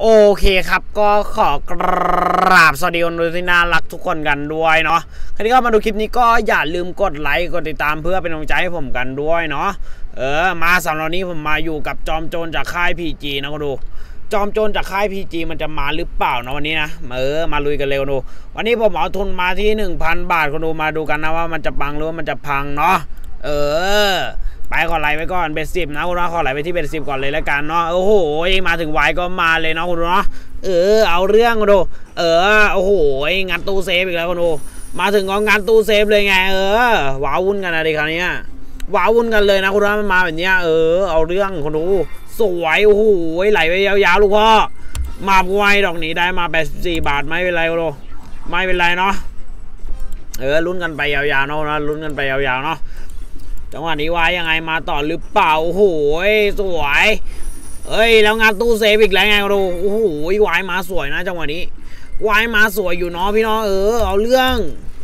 โอเคครับก็ขอกราบสวัสดีคนดูที่น่ารักทุกคนกันด้วยเนาะใครที่เข้ามาดูคลิปนี้ก็อย่าลืมกดไลค์กดติดตามเพื่อเป็นกำลังใจให้ผมกันด้วยเนาะมาสำหรับนี้ผมมาอยู่กับจอมโจรจากค่าย PG นะคุณดูจอมโจรจากค่าย PG มันจะมาหรือเปล่านะวันนี้นะมาลุยกันเร็วดูวันนี้ผมเอาทุนมาที่ 1,000 บาทคุณดูมาดูกันนะว่ามันจะปังหรือว่ามันจะพังเนาะไปขอไหลไปก่อนเบส10นะคุณนะขอไหลไปที่เบส10ก่อนเลยแล้วกันเนาะโอ้โหมาถึงไวก็มาเลยเนาะคุณเนาะเอาเรื่องคุณดูโอ้โหงัดตู้เซฟอีกแล้วคุณดูมาถึงก็งัดตู้เซฟเลยไงว้าวุ่นกันอะไรคราวนี้ว้าวุ่นกันเลยนะคุณนะมันมาแบบนี้เอาเรื่องคุณดูสวยโอ้โหไหลไปยาวๆลูกพ่อมาไวดอกนี้ได้มา84 บาทไม่เป็นไรคุณดูไม่เป็นไรเนาะลุ้นกันไปยาวๆเนาะลุ้นกันไปยาวๆเนาะจังหวะนี้วายยังไงมาต่อหรือเปล่าโอ้โหสวยแล้วงานตู้เซฟอีกแล้วไงดูโอ้โหวายมาสวยนะจังหวะนี้วายมาสวยอยู่เนาะพี่น้องเอาเรื่อง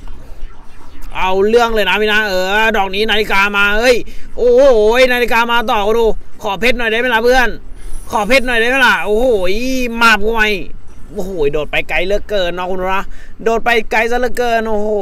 เลยนะพี่นะดอกนี้นาฬิกามาโอ้โหนาฬิกามาต่อดูขอเพชรหน่อยได้ไหมล่ะเพื่อนขอเพชรหน่อยได้ไหมล่ะโอ้โหมาบไวโอ้โหโดดไปไกลเหลือเกินเนาะคุณนะโดดไปไกลซะเหลือเกินโอ้โห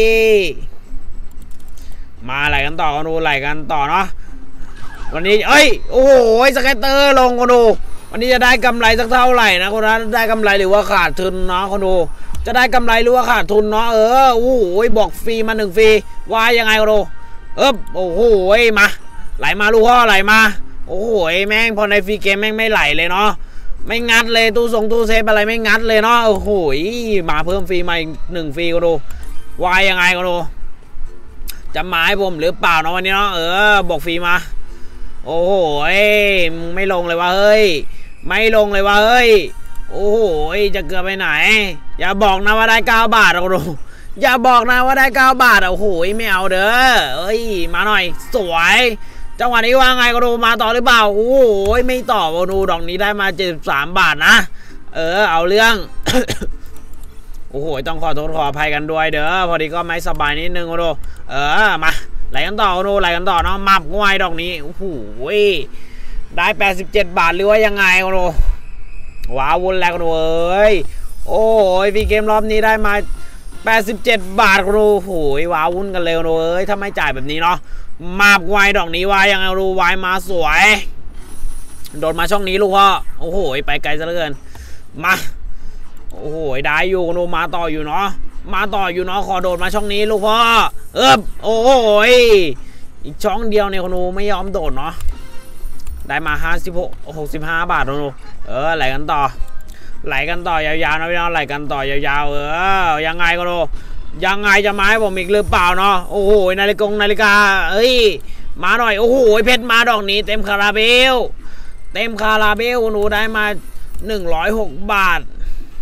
มาไหลกันต่อกันดูไหลกันต่อเนาะวันนี้โอ้โหสเก็ตเตอร์ลงกันดูวันนี้จะได้กำไรสักเท่าไหร่นะคนนั้นได้กำไรหรือว่าขาดทุนเนาะคนดูจะได้กำไรหรือว่าขาดทุนเนาะโอ้โหบอกฟรีมา1 ฟรีว่ายังไงกันดูโอ้โหมาไหลมาลูกพ่อไหลมาโอ้โหแม่งพอในฟรีเกมแม่งไม่ไหลเลยเนาะไม่งัดเลยตู้เซฟอะไรไม่งัดเลยเนาะโอ้โหมาเพิ่มฟรีมาอีก1 ฟรีกันดูว่ายังไงกันดูจะมาให้ผมหรือเปล่าเนาะวันนี้เนาะบอกฟรีมาโอ้โหไม่ลงเลยวะไม่ลงเลยวะโอ้โหจะเกือบไปไหนอย่าบอกนะว่าได้9 บาทเอาดูอย่าบอกนะว่าได้9 บาทโอ้โหไม่เอาเด้อมาหน่อยสวยจังหวะนี้ว่าไงก็ดูมาต่อหรือเปล่าโอ้โหไม่ต่อดูดอกนี้ได้มา73 บาทนะเอาเรื่อง โอ้โหต้องขอโทษขออภัยกันด้วยเด้อพอดีก็ไม่สบายนิดนึงดูมาไหลกันต่อดูไหลกันต่อเนาะมับง่ายดอกนี้โอ้โหได้87 บาทหรือว่ายังไงดูว้าวุ่นแล้วดูโอ้ยวีเกมรอบนี้ได้มา87 บาทดูโอ้โหว้าวุ่นกันเร็วดูถ้าไม่จ่ายแบบนี้เนาะมับง่ายดอกนี้วายยังไงดูวายมาสวยโดนมาช่องนี้ลูกพ่อโอ้โหไปไกลซะเหลือเกินมาโอ้โหได้อยู่โนมาต่ออยู่เนาะขอโดดมาช่องนี้ลูกพ่อโอ้โหอีกช่องเดียวเนี่ยโนไม่ยอมโดดเนาะได้มา65 บาทโนไหลกันต่อยาวๆนะพี่น้องไหลกันต่อยาวๆยังไงก็โนยังไงจะมาให้ผมอีกหรือเปล่าเนาะโอ้โหนาฬิกามาหน่อยโอ้โหเพชรมาดอกนี้เต็มคาราเบลโนได้มา106 บาท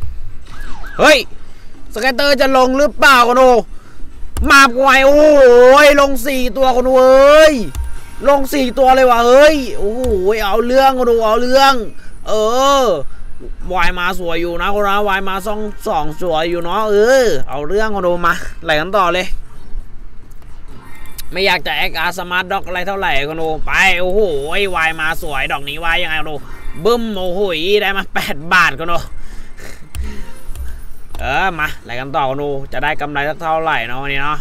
สเก็ตเตอร์จะลงหรือเปล่าคนดูมาบไวโอ้โหลง4 ตัวคนดูลง4 ตัวเลยวะโอ้โหเอาเรื่องคนดูเอาเรื่องวายมาสวยอยู่นะคนนะวายมา2 สวยอยู่เนาะเอาเรื่องคนดูมาไหลกันต่อเลยไม่อยากจะแอคอาร์สมาร์ทด็อกอะไรเท่าไหร่คนดูไปโอ้โหวายมาสวยดอกนี้วายยังไงคนดูบึ้มโอ้โหได้มา8 บาทคนดูมาไหลกันต่อดูจะได้กำไรสักเท่าไหร่เนาะวันนี้เนาะ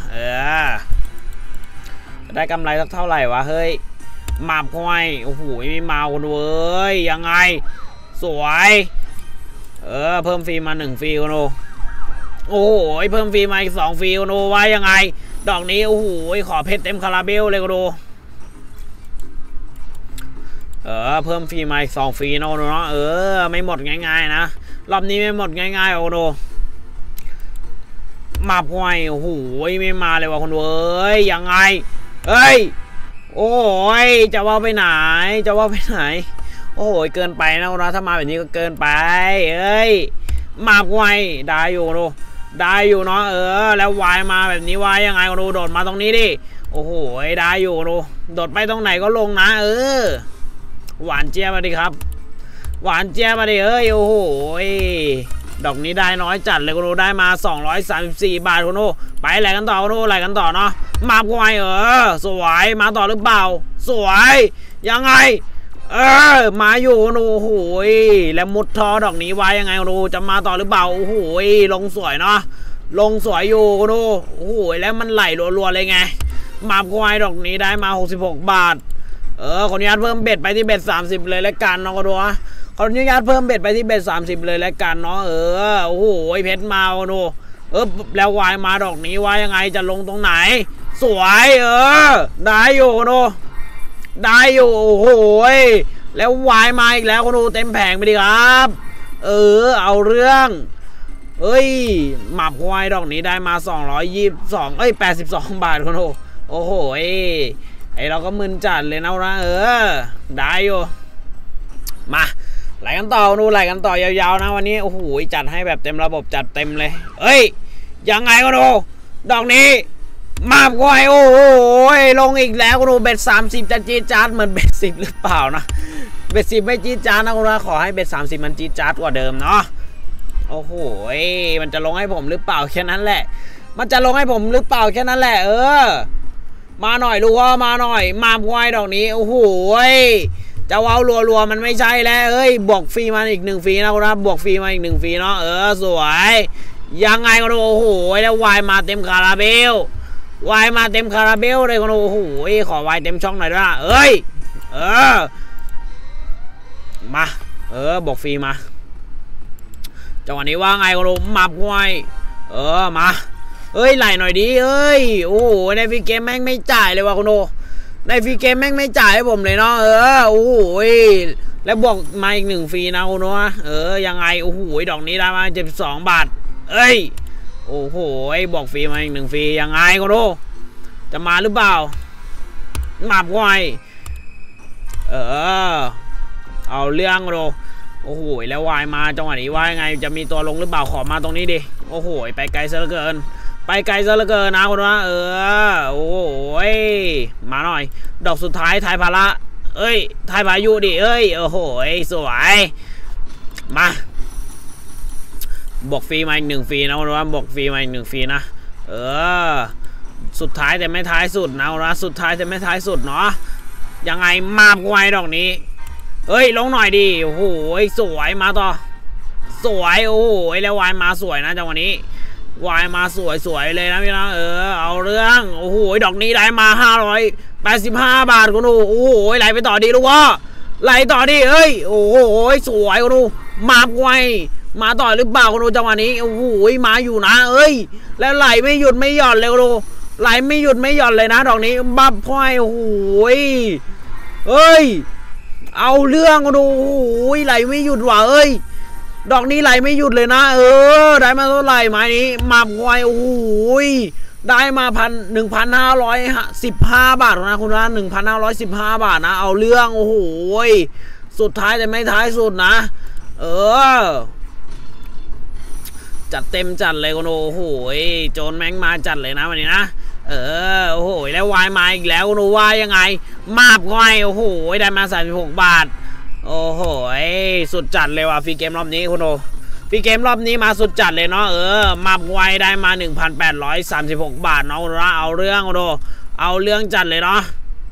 จะได้กำไรสักเท่าไหร่วะมาควายโอ้โหไม่มาคนดูยังไงสวยเพิ่มฟรีมา1 ฟรีคนดูโอ้โหเพิ่มฟรีมาอีก2 ฟรีคนดูว่ายังไงดอกนี้โอ้โหขอเพชรเต็มคาราเบลเลยคนดูเพิ่มฟรีมาอีก2 ฟรีเนาะไม่หมดง่ายๆนะรอบนี้ไม่หมดง่ายๆคนดูมาพวยโอ้โหไม่มาเลยวะคนดูยังไงโอ้ยจะว่าไปไหนโอ้โหเกินไปนะคนนะถ้ามาแบบนี้ก็เกินไปมาพวยได้อยู่ดูได้อยู่เนาะแล้ววายมาแบบนี้วายยังไงคนดูโดดมาตรงนี้ดิโอ้โหได้อยู่ดูโดดไปตรงไหนก็ลงนะหวานเจี๊ยบมาดิครับหวานเจี๊ยบมาดิโอ้โหดอกนี้ได้น้อยจัดเลยคุณดูได้มา234 บาทคุณดูไปไหลกันต่อคุณดูไหลกันต่อเนาะมาควายสวยมาต่อหรือเปล่าสวยยังไงเออมาอยู่นูโอ้โหแล้วมุดทอดอกนี้ไว้ยังไงนูจะมาต่อหรือเปล่าโอ้โหลงสวยเนาะลงสวยอยู่นูโอ้โหแล้วมันไหลรัวๆเลยไงมาควายดอกนี้ได้มา66 บาทขออนุญาตเพิ่มเบ็ดไปที่เบ็ด30เลยแล้วกันน้องก็ดูนะขออนุญาตเพิ่มเบ็ดไปที่เบ็ด30เลยแล้วกันเนาะโอ้โหเพชรมาดูแล้ววายมาดอกนี้ว่ายังไงจะลงตรงไหนสวยได้อยู่นูได้อยู่โอ้โหแล้ววายมาอีกแล้วคุณดูเต็มแผงไปดิครับเอาเรื่องหมับควายดอกนี้ได้มา222 82 บาทคุณดูโอ้โหเราก็มึนจัดเลยนะได้อยู่มาไหลกันต่อดูไหลกันต่อยาวๆนะวันนี้โอ้โหจัดให้แบบเต็มระบบจัดเต็มเลยยังไงคุณดูดอกนี้มาบควายโอ้โหลงอีกแล้วคุณดูเบ็ด30จะจี๊ดจ๊าดเหมือนเบ็ด10หรือเปล่านะเบ็ด10ไม่จี๊ดจ๊าดนะคุณนะขอให้เบ็ด30มันจี๊ดจ๊าดกว่าเดิมเนาะโอ้โหมันจะลงให้ผมหรือเปล่าแค่นั้นแหละมันจะลงให้ผมหรือเปล่าแค่นั้นแหละมาหน่อยลูกว่ามาหน่อยมาบควายดอกนี้โอ้โหจะว้าวรัวๆมันไม่ใช่แล้วบวกฟรีมาอีก1 ฟรีนะคุณนะบวกฟรีมาอีก1 ฟรีเนาะสวยยังไงก็ดูโอ้โหแล้ววายมาเต็มคาราเบลวายมาเต็มคาราเบลเลยคุณโอ้โหขอวายเต็มช่องหน่อยด้วยมาบอกฟรีมาจังหวะนี้ว่าไงคุณโอ้มาบวายมาไหลหน่อยดิโอ้โหในฟรีเกมแม่งไม่จ่ายเลยว่ะคุณโอ้ในฟรีเกมแม่งไม่จ่ายให้ผมเลยเนาะโอ้โหแล้วบอกมาอีก1 ฟรีนะคุณโอ้ยังไงโอ้โหดอกนี้ได้มา72 บาทโอ้โหบอกฟรีมาอีก1 ฟรียังไงก็ดูจะมาหรือเปล่ามาบวายเอาเรื่องก็ดูโอ้โหแล้ววายมาจังหวะนี้ว่ายังไงจะมีตัวลงหรือเปล่าขอมาตรงนี้ดิโอ้โหไปไกลซะเหลือเกินไปไกลซะเหลือเกินนะคุณว่าโอ้โหมาหน่อยดอกสุดท้ายทายภาระทายพายุดิโอ้โหสวยมาบอกฟรีมาอีก1 ฟรีนะว่าบอกฟรีมาอีก1 ฟรีนะสุดท้ายแต่ไม่ท้ายสุดนะสุดท้ายแต่ไม่ท้ายสุดเนาะยังไงมาบวายดอกนี้ลงหน่อยดิโอ้โหสวยมาต่อสวยโอ้โหแล้ววายมาสวยนะจังหวะนี้วายมาสวยเลยนะพี่นะเอาเรื่องโอ้โหดอกนี้ได้มา585 บาทคุณดูโอ้โหไหลไปต่อดีลูกว่าไหลต่อดิโอ้โหสวยคุณดูมาบวายมาต่อหรือเปล่าคุณดูจังหวะนี้โอ้โหมาอยู่นะแล้วไหลไม่หยุดไม่หย่อนเลยคุณดูไหลไม่หยุดไม่หย่อนเลยนะดอกนี้บับพอยโอ้โหเอาเรื่องคุณดูโอ้โหไหลไม่หยุดว่ะดอกนี้ไหลไม่หยุดเลยนะได้มาเท่าไหร่ไม้นี้มาบวายโอ้โหได้มา1,515 บาทนะคุณนะ1,515 บาทนะเอาเรื่องโอ้โหสุดท้ายแต่ไม่ท้ายสุดนะจัดเต็มจัดเลยคุณโอ้โหโจนแม่งมาจัดเลยนะวันนี้นะโอ้โหแล้ววายมาอีกแล้วคุณว่ายังไงมาบวายโอ้โหได้มา36 บาทโอ้โหสุดจัดเลยว่ะฟรีเกมรอบนี้คุณโอฟรีเกมรอบนี้มาสุดจัดเลยเนาะมาบวายได้มา1,836 บาทเนาะคุณนะเอาเรื่องคุณโอเอาเรื่องจัดเลยเนาะ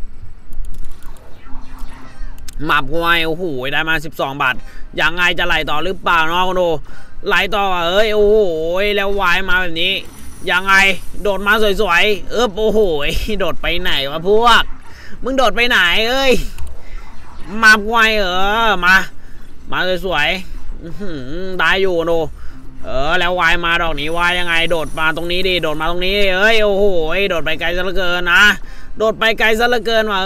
มาบวายโอ้โหได้มา12 บาทยังไงจะไหลต่อหรือเปล่าเนาะคุณโอไหลต่อโอ้โหแล้ววายมาแบบนี้ยังไงโดดมาสวยๆโอ้โหโดดไปไหนวะพวกมึงโดดไปไหนมาบวายมาสวยๆได้อยู่โนแล้ววายมาดอกนี้วายยังไงโดดมาตรงนี้ดิโดดมาตรงนี้โอ้โหโดดไปไกลซะเหลือเกินนะโดดไปไกลซะเหลือเกินว่ะ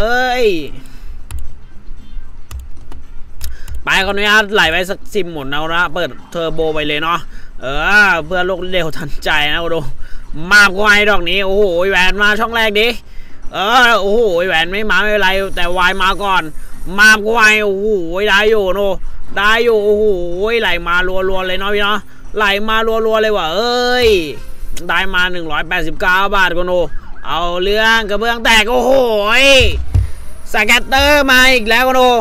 ไปขออนุญาตไหลไปสัก10 หมุนเอานะเปิดเทอร์โบไปเลยเนาะเพื่อลูกเร็วทันใจนะดูมาบวายดอกนี้โอ้โหแหวนมาช่องแรกดิโอ้โหแหวนไม่มาไม่เป็นไรแต่วายมาก่อนมาบวายโอ้โหได้อยู่โนได้อยู่โอ้โหไหลมารัวๆเลยเนาะพี่เนาะไหลมารัวๆเลยว่ะได้มา189 บาทกูโนเอาเรื่องกระเบื้องแตกโอ้โหสแกตเตอร์มาอีกแล้วกูโน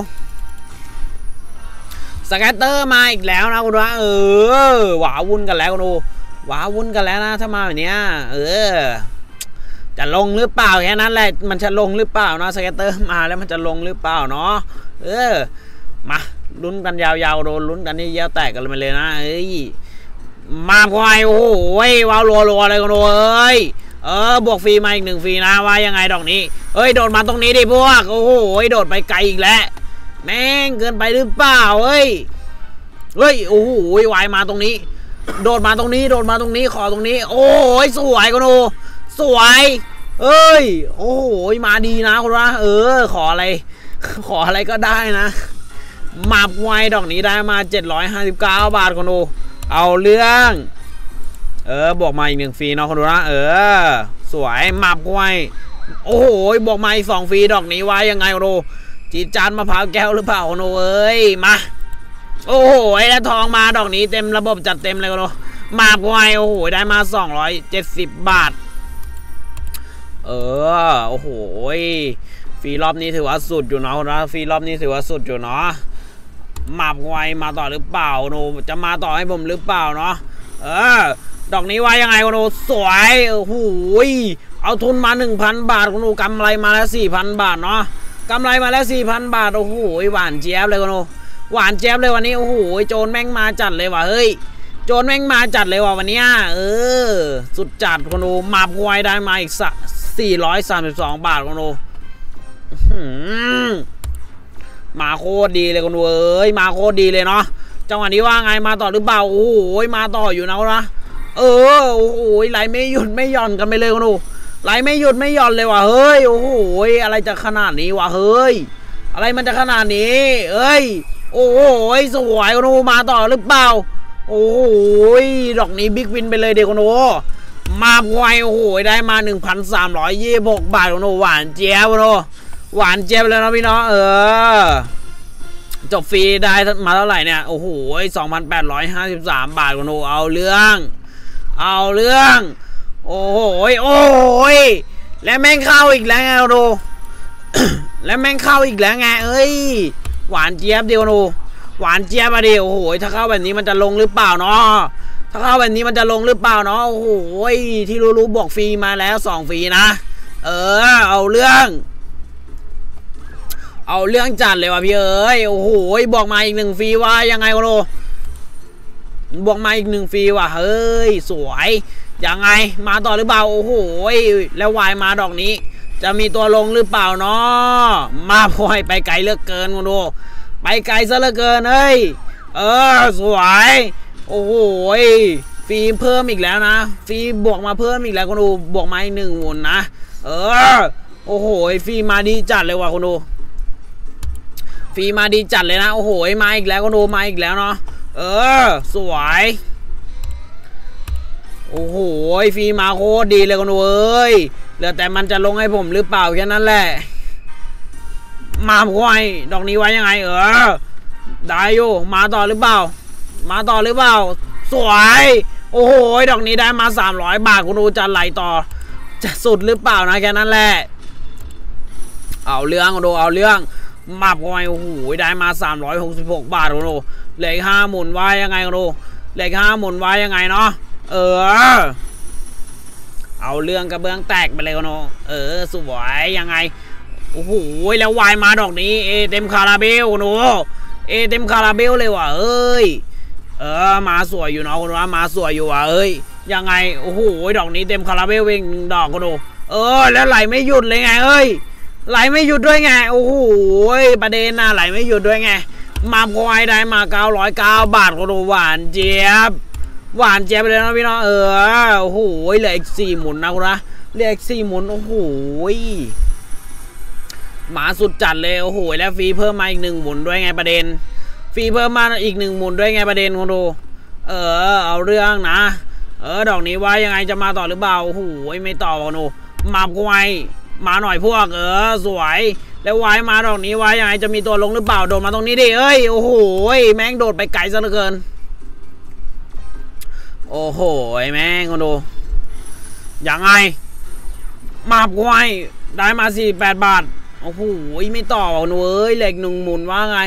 สแกตเตอร์มาอีกแล้วนะคุณว่าหวาวุ่นกันแล้วกูโนหวาวุ่นกันแล้วนะถ้ามาแบบเนี้ยจะลงหรือเปล่าแค่นั้นแหละมันจะลงหรือเปล่าเนาะสเก็ตเตอร์มาแล้วมันจะลงหรือเปล่าเนาะมาลุ้นกันยาวๆโดนลุ้นกันนี่เยี่ยวแตกกันเลยนะเอ้ยมาควายโอ้โหว้าวรัวๆอะไรกันเอ้ยบวกฟรีมาอีก1ฟรีนะว่ายังไงดอกนี้เฮ้ยโดดมาตรงนี้ดิพวกโอ้โหโดดไปไกลอีกแล้วแม่งเกินไปหรือเปล่าเฮ้ยโอ้โหวายมาตรงนี้โดดมาตรงนี้ขอตรงนี้โอ้ยสวยกันโอ้สวยเอ้ยโอ้โหมาดีนะคุณวะขออะไรก็ได้นะมาบไวดอกนี้ได้มา759 บาทคุณดูเอาเรื่องบวกมาอีก1ฟรีเนาะคุณดูนะสวยมาบไวโอ้โหบวกมาอีก2ฟรีดอกนี้ไว้ยังไงคุณดูจีจานมะพร้าวแก้วหรือเปล่าคุณดูมาโอ้โหแล้วทองมาดอกนี้เต็มระบบจัดเต็มเลยคุณดูมาบไวโอ้โหได้มา270 บาทโอ้โหฟรีรอบนี้ถือว่าสุดอยู่เนาะนะฟรีรอบนี้ถือว่าสุดอยู่เนาะมาบไวมาต่อหรือเปล่าโนจะมาต่อให้ผมหรือเปล่าเนาะดอกนี้ไว้ยังไงโนสวยโอ้โหเอาทุนมา 1,000 บาทคุณดูกำไรมาแล้ว 4,000 บาทเนาะกำไรมาแล้ว 4,000 บาทโอ้โหหวานเจี๊ยบเลยคุณดูหวานเจี๊ยบเลยวันนี้โอ้โหโจรแม่งมาจัดเลยว่ะเฮ้ยโจรแม่งมาจัดเลยว่ะวันนี้สุดจัดคุณดูมาบไวได้มาอีก432 บาทคุณดูมาโคตรดีเลยคุณดูมาโคตรดีเลยเนาะจังหวะนี้ว่าไงมาต่อหรือเปล่าโอ้โหมาต่ออยู่นะโอ้โหไหลไม่หยุดไม่หย่อนกันไปเลยคุณดูไหลไม่หยุดไม่หย่อนเลยว่ะเฮ้ยโอ้โหอะไรจะขนาดนี้วะเฮ้ยอะไรมันจะขนาดนี้โอ้โหสวยคุณดูมาต่อหรือเปล่าโอ้โหดอกนี้บิ๊กวินไปเลยเด็กคุณดูมาไวโอ้โหได้มา 1,326 บาทคุณดูหวานเจี๊ยบคุณดูหวานเจี๊ยบเลยนะพี่น้องจบฟรีได้มาเท่าไหร่เนี่ยโอ้โห 2,853 บาทคุณดูเอาเรื่องโอ้โหและแม่งเข้าอีกแล้วไงคุณดู และแม่งเข้าอีกแล้วไงหวานเจี๊ยบเดียวคุณดูหวานเจี๊ยบมาดิโอ้โหถ้าเข้าแบบนี้มันจะลงหรือเปล่าเนาะถ้าเข้าแบบนี้มันจะลงหรือเปล่าเนาะโอ้โหที่รู้ๆบอกฟรีมาแล้ว2ฟรีนะเอาเรื่องจัดเลยว่ะพี่โอ้โหบอกมาอีก1ฟรีว่ายังไงกันโลบอกมาอีก1ฟรีว่ะเฮ้ยสวยยังไงมาต่อหรือเปล่าโอ้โหแล้ววายมาดอกนี้จะมีตัวลงหรือเปล่าเนาะมาพอยไปไกลเหลือเกินกันดูไปไกลซะเหลือเกินสวยโอ้โหฟรีเพิ่มอีกแล้วนะฟรีบวกมาเพิ่มอีกแล้วกันดูบวกมาอีก1หมุนนะโอ้โหฟรีมาดีจัดเลยว่ะคุณดูฟรีมาดีจัดเลยนะโอ้โหมาอีกแล้วก็ดูมาอีกแล้วเนาะสวยโอ้โหฟรีมาโคตรดีเลยก็ดูเหลือแต่มันจะลงให้ผมหรือเปล่าแค่นั้นแหละมาควายดอกนี้ไว้ยังไงได้อยู่มาต่อหรือเปล่าสวยโอ้โหดอกนี้ได้มา300 บาทคุณดูจะไหลต่อจะสุดหรือเปล่านะแค่นั้นแหละเอาเรื่องดูเอาเรื่องมาพอยโอ้โหได้มา366 บาทคุณดูเหล็ก5หมุนไว้ยังไงคุณดูเหล็ก5หมุนไว้ยังไงเนาะเอาเรื่องกระเบื้องแตกไปเลยคุณดูสวยยังไงโอ้โหแล้ววายมาดอกนี้เต็มคาราเบลคุณดูเต็มคาราเบลเลยว่ะมาสวยอยู่เนาะคุณดูมาสวยอยู่ว่ะยังไงโอ้โหดอกนี้เต็มคาราเบลเอง1 ดอกคุณดูแล้วไหลไม่หยุดเลยไงไหลไม่หยุดด้วยไงโอ้โหประเด็นน่ะไหลไม่หยุดด้วยไงมาพอยได้มา909 บาทคุณดูหวานเจี๊ยบเลยนะพี่น้องโอ้โหเหลืออีก4หมุนนะคุณนะเหลืออีก4หมุนโอ้โหหมาสุดจัดเลยโอ้โหแล้วฟรีเพิ่มมาอีก1หมุนด้วยไงประเด็นฟรีเพิ่มมาอีก1หมุนด้วยไงประเด็นคุณดูเอาเรื่องนะดอกนี้ว่ายังไงจะมาต่อหรือเปล่าโอ้โหไม่ต่อคุณดูมาพอยมาหน่อยพวกสวยแล้ววายมาดอกนี้วายยังไงจะมีตัวลงหรือเปล่าโดดมาตรงนี้ดิโอ้โหแม่งโดดไปไกลซะเหลือเกินโอ้โหแม่งคุณดูยังไงมาพอยได้มา48 บาทโอ้โหไม่ต่อคุณดูเหล็ก1หมุนว่าไง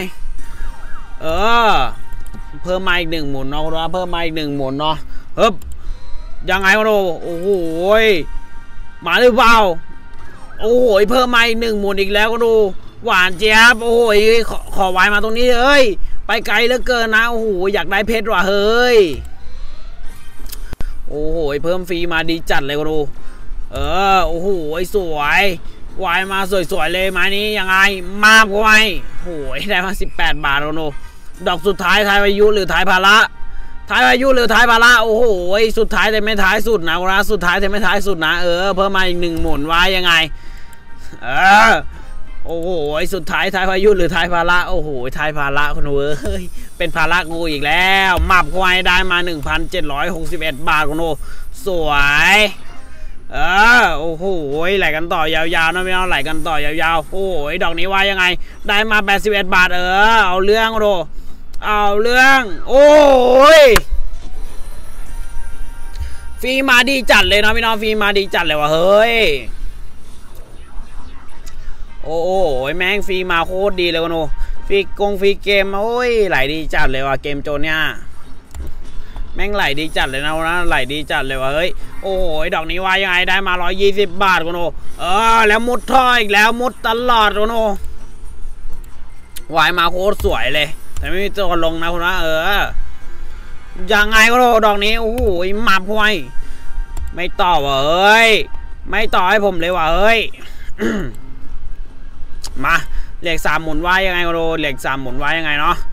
เพิ่มมาอีก1หมุนเนาะคุณดูเพิ่มมาอีก1หมุนเนาะยังไงคุณดูโอ้โหมาหรือเปล่าโอ้โหเพิ่มมาอีก1หมุนอีกแล้วก็ดูหวานเจี๊ยบโอ้ยขอไวมาตรงนี้เอ้ยไปไกลเหลือเกินนะโอ้โหอยากได้เพชรว่ะเฮ้ยโอ้โหเพิ่มฟรีมาดีจัดเลยก็ดูโอ้โหสวยวายมาสวยๆเลยมานี้ยังไงมากกว่าไหมโอ้ยได้มา18 บาทก็ดูดอกสุดท้ายท้ายพายุหรือท้ายภาระท้ายพายุหรือท้ายภาระโอ้โหสุดท้ายแต่ไม่ท้ายสุดนะสุดท้ายแต่ไม่ท้ายสุดนะเพิ่มมาอีก1 หมุนไว้ยังไงโอ้โหสุดท้ายท้ายพายุหรือท้ายภาระโอ้โหท้ายภาระคนเว้ยเป็นภาระงูอีกแล้วหมับควายได้มา 1,761 บาทคนโนสวยโอ้โหไหลกันต่อยาวๆนะไม่เอาไหลกันต่อยาวๆโอ้โหดอกนี้ว่ายังไงได้มา81 บาทเอาเรื่องโนเอาเรื่องโอ้ยฟรีมาดีจัดเลยนะพี่น้องฟรีมาดีจัดเลยว่ะเฮ้ยโอ้โหแม่งฟรีมาโคตรดีเลยโนฟรีเกมโอ้ยไหลดีจัดเลยว่ะเกมโจนเนี่ยแม่งไหลดีจัดเลยนะไหลดีจัดเลยว่ะเฮ้ยโอ้โหดอกนี้ว่ายังไงได้มา120 บาทโนแล้วมุดท่ออีกแล้วมุดตลอดโนวายมาโคตรสวยเลยแต่ไม่มีตัวลงนะคุณว่ายังไงก็โดดอกนี้โอ้โหมาพวยไม่ต่อว่ะเฮ้ยไม่ต่อให้ผมเลยว่ะเฮ้ย มาเหล็ก3 หมุนว่ายังไงก็โดเหล็ก3 หมุนว่ายังไงเนาะ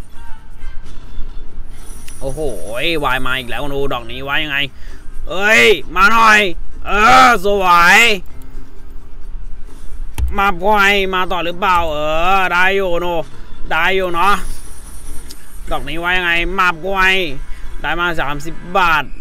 โอ้โหวายมาอีกแล้วดูดอกนี้ว่ายังไงมาหน่อยสวยมาพวยมาต่อหรือเปล่าได้อยู่โนได้อยู่เนาะดอกนี้ว่ายังไงมาบวยได้มา30 บาท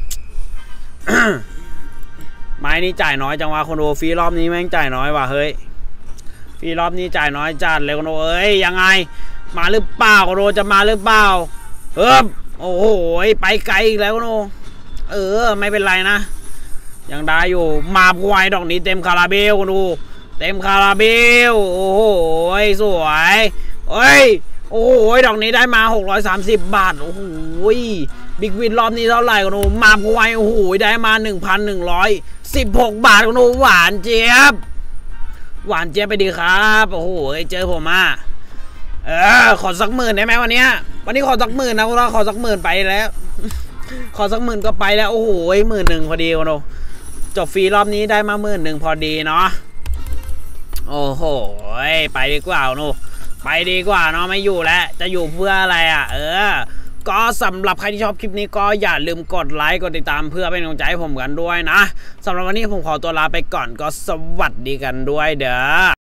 ไม้นี่จ่ายน้อยจังวะคนดูฟรีรอบนี้แม่งจ่ายน้อยว่ะเฮ้ยฟรีรอบนี้จ่ายน้อยจัดเลยคนดูยังไงมาหรือเปล่าคนดูจะมาหรือเปล่าโอ้โหไปไกลอีกแล้วคนดูไม่เป็นไรนะยังได้อยู่มาบวยดอกนี้เต็มคาราเบลคนดูเต็มคาราเบลโอ้โหสวยโอ้โหดอกนี้ได้มา630 บาทโอ้โหบิ๊กวินรอบนี้เท่าไหร่กันโอ้มาพวยโอ้โหได้มา 1,116 บาทกันโอ้หวานเจี๊ยบไปดีครับโอ้โหเจอผมขอสัก10,000ได้ไหมวันนี้ขอสัก10,000นะเราขอสัก10,000ไปแล้ว ขอสัก10,000ก็ไปแล้วโอ้โห11,000พอดีกันโอ้จบฟรีรอบนี้ได้มา11,000พอดีเนาะโอ้โหไปดีกว่าโน่ไปดีกว่าเนาะไม่อยู่แล้วจะอยู่เพื่ออะไรก็สำหรับใครที่ชอบคลิปนี้ก็อย่าลืมกดไลค์กดติดตามเพื่อเป็นกำลังใจให้ผมกันด้วยนะสำหรับวันนี้ผมขอตัวลาไปก่อนก็สวัสดีกันด้วยเด้อ